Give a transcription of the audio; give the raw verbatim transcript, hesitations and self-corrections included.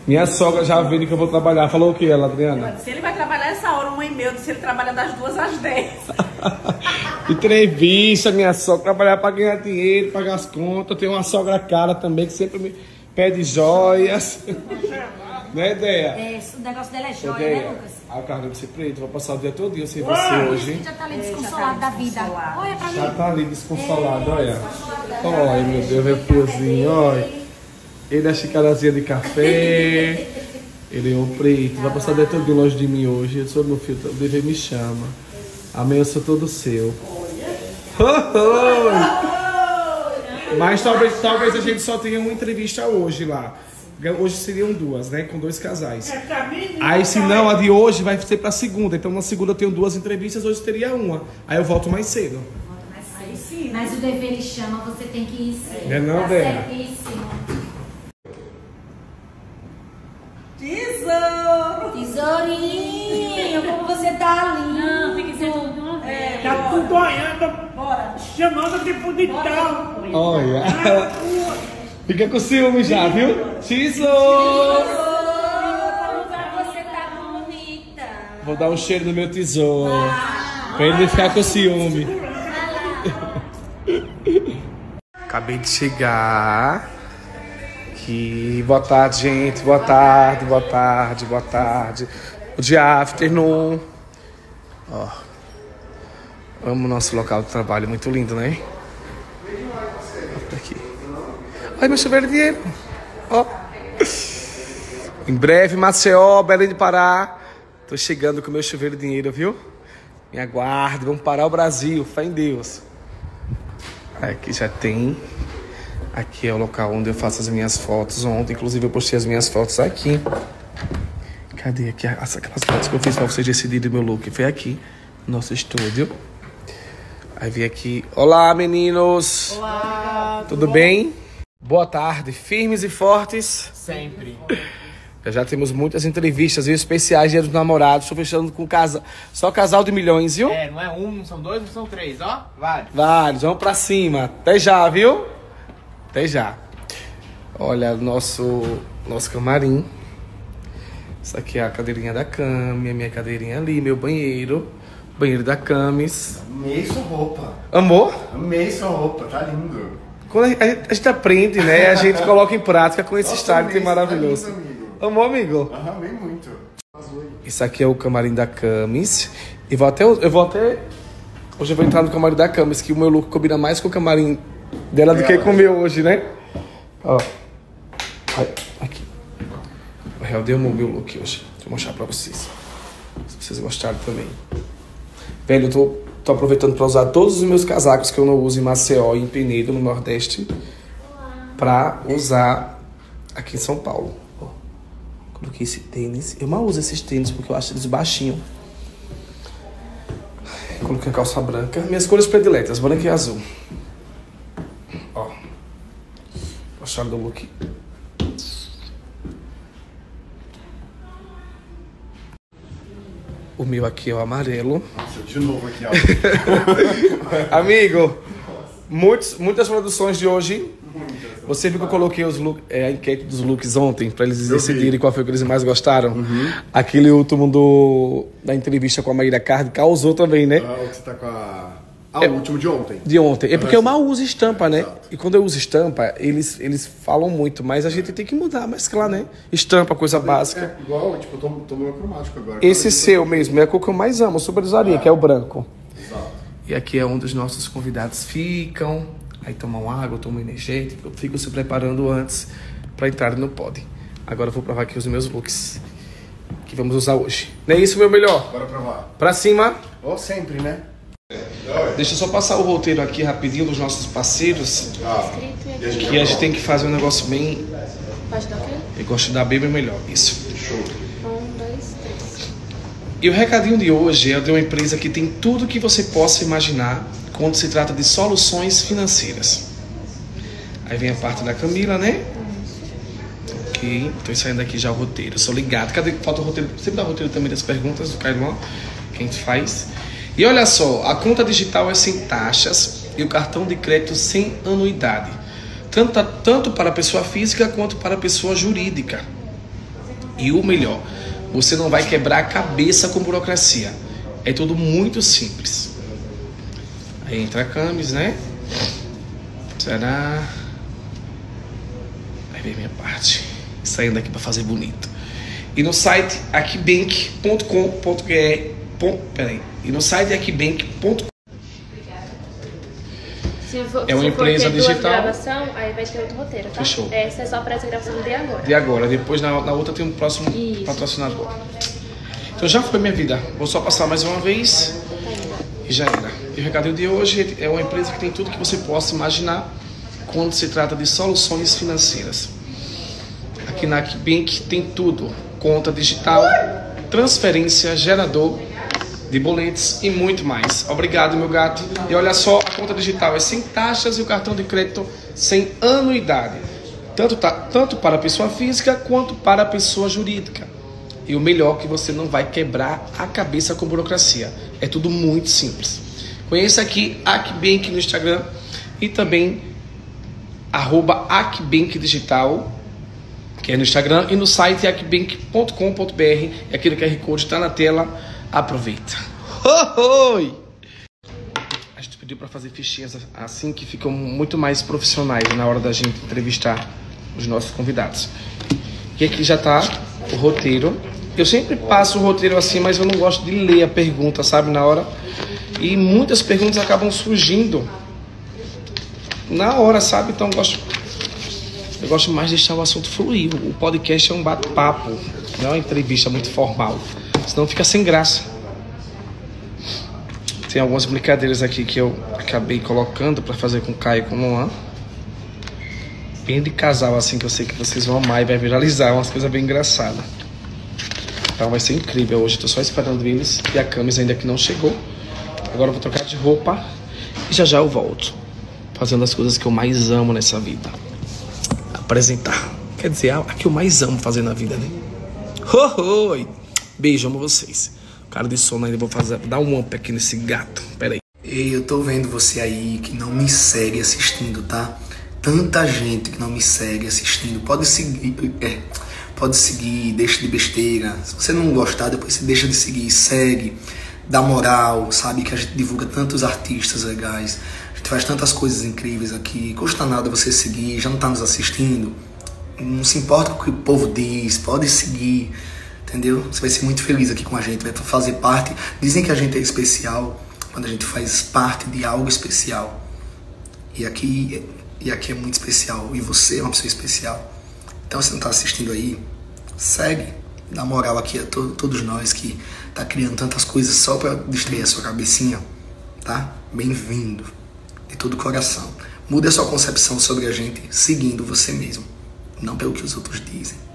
Minha sogra já vendo que eu vou trabalhar. Falou o que, ela, Adriana? Se ele vai trabalhar essa hora, uma e meia, se ele trabalha das duas às dez. Entrevista, minha sogra, trabalhar para ganhar dinheiro, pagar as contas. Tem uma sogra cara também que sempre me pede joias. Né, Ideia? É, o negócio dela é joia, Ideia, né, Lucas? Ah, o carro deve ser preto. Vou passar o dia todo sem você ah, hoje. Já tá ali desconsolado da vida. Olha pra mim. Já tá ali desconsolado, olha. Olha, meu Deus, meu piozinho, olha. Ele é a xicarazinha de café. Ele é o preto. Vai passar o dia todo longe de mim hoje. Eu sou meu filho, o dever me chama. Amanhã eu sou todo seu. Mas talvez, talvez a gente só tenha uma entrevista hoje lá. Hoje seriam duas, né? Com dois casais. Aí se não, a de hoje vai ser pra segunda. Então na segunda eu tenho duas entrevistas, hoje teria uma. Aí eu volto mais cedo. Aí sim. Mas o dever lhe chama, você tem que ir sim. É não, Débora? Tesouro! Tesourinho, como você tá lindo. Não, tem que ser tudo de uma vez. É, tá tudo olhando, bora. Chamando de bonitão. Olha. Fica com ciúme já, viu? Tesouro! Você tá bonita. Vou dar um cheiro no meu tesouro. Ah, pra ele ficar com ciúme. Acabei de chegar. Aqui. Boa tarde, gente. Boa tarde, boa tarde, boa tarde. O dia afternoon. Ó. Amo o nosso local de trabalho. Muito lindo, né? Aqui. Olha meu chuveiro de dinheiro. Ó. Em breve, Maceió, Belém do Pará. Tô chegando com meu chuveiro de dinheiro, viu? Me aguarde. Vamos parar o Brasil. Fé em Deus. Aqui já tem. Aqui é o local onde eu faço as minhas fotos. Ontem, inclusive, eu postei as minhas fotos aqui. Cadê aqui? Aquelas fotos que eu fiz pra vocês decidirem o meu look. Foi aqui, no nosso estúdio. Aí vim aqui. Olá, meninos! Olá! Tudo bem? Boa tarde. Firmes e fortes? Sempre. Já, já temos muitas entrevistas, viu? Especiais, Dia dos Namorados. Estou fechando com casa... só casal de milhões, viu? É, não é um, não são dois, não são três, ó. Vários. Vários. Vamos pra cima. Até já, viu? Até já. Olha, nosso, nosso camarim. Essa aqui é a cadeirinha da cama, a minha cadeirinha ali, meu banheiro. Banheiro da Camis. Amei sua roupa. Amor? Amei sua roupa, tá lindo. Quando a, a, a gente aprende, né? A gente coloca em prática com esse Nossa, style que é amei, maravilhoso. tá lindo, amigo. Amor, amigo? Aham, amei muito. Isso aqui é o camarim da Camis. E vou até, eu vou até... Hoje eu vou entrar no camarim da Camis, que o meu look combina mais com o camarim dela do que com o meu hoje, né? Ó. Aqui. O real deu o meu look hoje. Deixa eu mostrar pra vocês. Se vocês gostaram também. Velho, eu tô, tô aproveitando pra usar todos os meus casacos que eu não uso em Maceió e em Penedo, no Nordeste. Pra usar aqui em São Paulo. Ó. Coloquei esse tênis. Eu mal uso esses tênis porque eu acho eles baixinhos. Coloquei a calça branca. Minhas cores prediletas, branca e azul. Ó. Gostaram do look? O meu aqui é o amarelo. Nossa, de novo aqui, ó. Amigo, muitos, muitas produções de hoje. Você viu que eu coloquei os look, é, a enquete dos looks ontem, pra eles decidirem qual foi o que eles mais gostaram? Uhum. Aquele último do, da entrevista com a Maíra Card causou também, né? Ah, o que você tá com a... Ah, é, o último de ontem. De ontem. É porque eu mal uso estampa, né? Exato. E quando eu uso estampa, eles, eles falam muito, mas a gente tem que mudar, mesclar, né? Estampa, coisa básica. É, igual, tipo, eu tô, tô monocromático agora. Esse seu mesmo, é a cor que eu mais amo, eu super usaria, ah, que é o branco. Exato. E aqui é onde os nossos convidados ficam. Aí tomam água, tomam energético. Eu fico se preparando antes pra entrar no pod. Agora eu vou provar aqui os meus looks que vamos usar hoje. Não é isso, meu melhor? Bora provar. Pra cima. Ou sempre, né? Deixa eu só passar o roteiro aqui rapidinho dos nossos parceiros. Ah, que a gente tem que fazer um negócio bem... Pode dar o quê? Eu gosto de dar bem, bem melhor. Isso. Show. Um, dois, três. E o recadinho de hoje é de uma empresa que tem tudo que você possa imaginar quando se trata de soluções financeiras. Aí vem a parte da Camila, né? Ok, tô saindo aqui já o roteiro. Eu sou ligado. Cadê? Falta o roteiro. Sempre dá o roteiro também das perguntas do Cailão, que a gente faz. E olha só, a conta digital é sem taxas e o cartão de crédito sem anuidade. Tanto, tanto para a pessoa física quanto para a pessoa jurídica. E o melhor, você não vai quebrar a cabeça com burocracia. É tudo muito simples. Aí entra a Camis, né? Será? Aí vem a minha parte. Saindo daqui para fazer bonito. E no site akibank ponto com ponto br. Peraí. E no site akibank ponto com. Se for, É uma se empresa for ter duas digital. gravação, aí vai ter outro roteiro, tá? Fechou. Essa é só para essa gravação de agora. De agora. Depois na, na outra tem um próximo Isso. patrocinador. Então já foi minha vida. Vou só passar mais uma vez. E já era. E o recado de hoje é uma empresa que tem tudo que você possa imaginar quando se trata de soluções financeiras. Aqui na Akibank tem tudo. Conta digital, transferência, gerador de boletos e muito mais. Obrigado, meu gato. E olha só, a conta digital é sem taxas e o cartão de crédito sem anuidade. Tanto, tá, tanto para a pessoa física quanto para a pessoa jurídica. E o melhor é que você não vai quebrar a cabeça com burocracia. É tudo muito simples. Conheça aqui Akibank no Instagram e também arroba Akibank Digital, que é no Instagram, e no site akibank ponto com ponto br. E aquele Q R Code está na tela. Aproveita. Oi! A gente pediu para fazer fichinhas assim que ficam muito mais profissionais na hora da gente entrevistar os nossos convidados. E aqui já está o roteiro. Eu sempre passo o roteiro assim, mas eu não gosto de ler a pergunta, sabe, na hora. E muitas perguntas acabam surgindo na hora, sabe? Então eu gosto, eu gosto mais de deixar o assunto fluir. O podcast é um bate-papo, não é uma entrevista muito formal. Senão fica sem graça. Tem algumas brincadeiras aqui que eu acabei colocando para fazer com o Caio e com o Luan. Bem de casal, assim, que eu sei que vocês vão amar e vai viralizar. Umas coisas bem engraçadas. Então vai ser incrível hoje. Tô só esperando eles. E a Camis ainda que não chegou. Agora eu vou trocar de roupa. E já já eu volto. Fazendo as coisas que eu mais amo nessa vida. Apresentar. Quer dizer, a que eu mais amo fazer na vida, né? Ho, ho! Beijo, amo vocês. Cara de sono ainda, vou fazer, dar um up aqui nesse gato. Pera aí. Ei, eu tô vendo você aí que não me segue assistindo, tá? Tanta gente que não me segue assistindo. Pode seguir, é, pode seguir, deixa de besteira. Se você não gostar, depois você deixa de seguir, segue, dá moral, sabe? Que a gente divulga tantos artistas legais. A gente faz tantas coisas incríveis aqui. Custa nada você seguir, já não tá nos assistindo. Não se importa com o que o povo diz, pode seguir. Entendeu? Você vai ser muito feliz aqui com a gente, vai fazer parte. Dizem que a gente é especial quando a gente faz parte de algo especial. E aqui, e aqui é muito especial. E você é uma pessoa especial. Então, se não está assistindo aí, segue. Dá moral aqui a to todos nós que tá criando tantas coisas só para distrair a sua cabecinha. Tá? Bem-vindo. De todo o coração. Mude a sua concepção sobre a gente seguindo você mesmo. Não pelo que os outros dizem.